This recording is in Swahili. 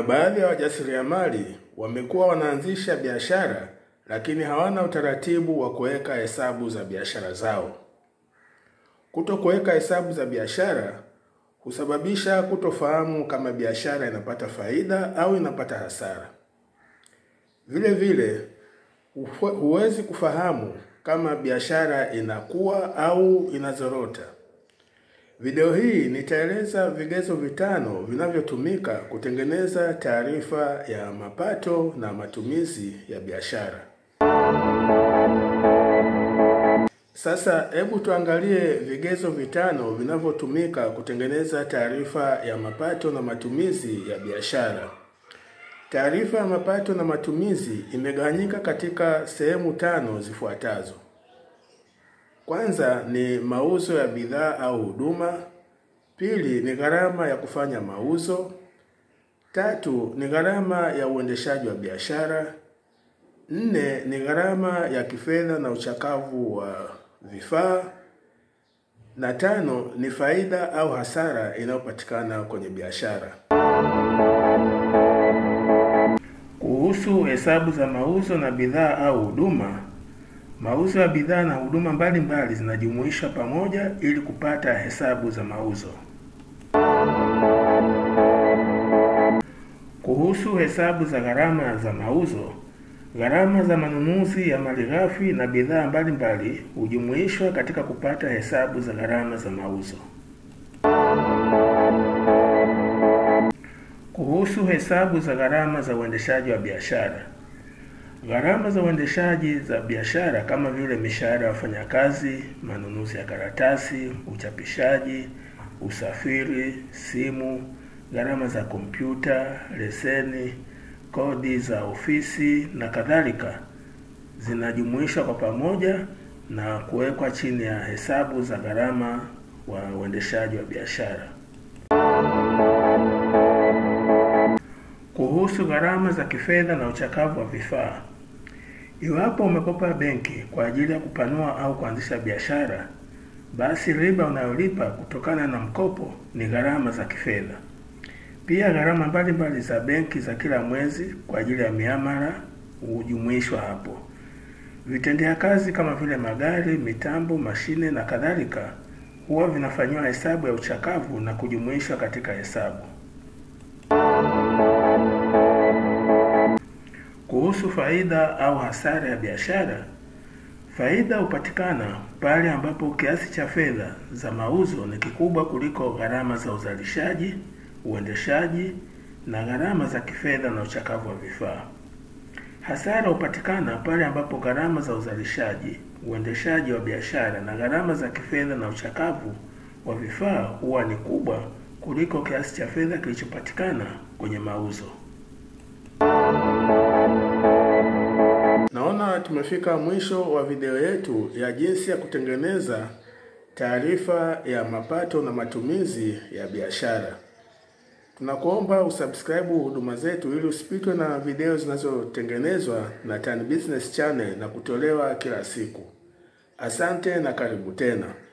baadhi ya wajasiriamali wamekuwa wanaanzisha biashara lakini hawana utaratibu wa kuweka hesabu za biashara zao. Kutokuweka hesabu za biashara husababisha kutofahamu kama biashara inapata faida au inapata hasara. Vile vile huwezi kufahamu kama biashara inakuwa au inazorota. Video hii nitaeleza vigezo 5 vinavyotumika kutengeneza taarifa ya mapato na matumizi ya biashara. Sasa hebu tuangalie vigezo 5 vinavyotumika kutengeneza taarifa ya mapato na matumizi ya biashara. Taarifa ya mapato na matumizi imegawanyika katika sehemu 5 zifuatazo. Kwanza ni mauzo ya bidhaa au huduma. Pili ni gharama ya kufanya mauzo. 3 ni gharama ya uendeshaji wa biashara. 4 ni gharama ya kifedha na uchakavu wa vifaa. Na 5 ni faida au hasara inayopatikana kwenye biashara. Kuhusu hesabu za mauzo na bidhaa au huduma, mauzo ya bidhaa na huduma mbalimbali zinajumuishwa pamoja ili kupata hesabu za mauzo. Kuhusu hesabu za gharama za mauzo, gharama za manunuzi ya malighafi na bidhaa mbalimbali hujumuishwa katika kupata hesabu za gharama za mauzo. Kuhusu hesabu za gharama za uendeshaji wa biashara, gharama za uendeshaji za biashara kama vile mishahara ya wafanyakazi, manunuzi ya karatasi, uchapishaji, usafiri, simu, gharama za kompyuta, leseni, kodi za ofisi na kadhalika zinajumuishwa kwa pamoja na kuwekwa chini ya hesabu za gharama wa uendeshaji wa biashara. Kuhusu gharama za kifedha na uchakavu wa vifaa, iwapo umekopa benki kwa ajili ya kupanua au kuanzisha biashara, basi riba unayolipa kutokana na mkopo ni gharama za kifedha. Pia gharama mbalimbali za benki za kila mwezi kwa ajili ya miamala hujumuishwa hapo. Vitendea kazi kama vile magari, mitambo, mashine na kadhalika huwa vinafanywa hesabu ya uchakavu na kujumuishwa katika hesabu. Kuhusu faida au hasara ya biashara, faida hupatikana pale ambapo kiasi cha fedha za mauzo ni kikubwa kuliko gharama za uzalishaji, uendeshaji na gharama za kifedha na uchakavu wa vifaa. Hasara hupatikana pale ambapo gharama za uzalishaji, uendeshaji wa biashara na gharama za kifedha na uchakavu wa vifaa huwa ni kubwa kuliko kiasi cha fedha kilichopatikana kwenye mauzo. Naona tumefika mwisho wa video yetu ya jinsi ya kutengeneza taarifa ya mapato na matumizi ya biashara. Tunakuomba usubscribe huduma zetu ili usipitwe na video zinazotengenezwa na Tan Business Channel na kutolewa kila siku. Asante na karibu tena.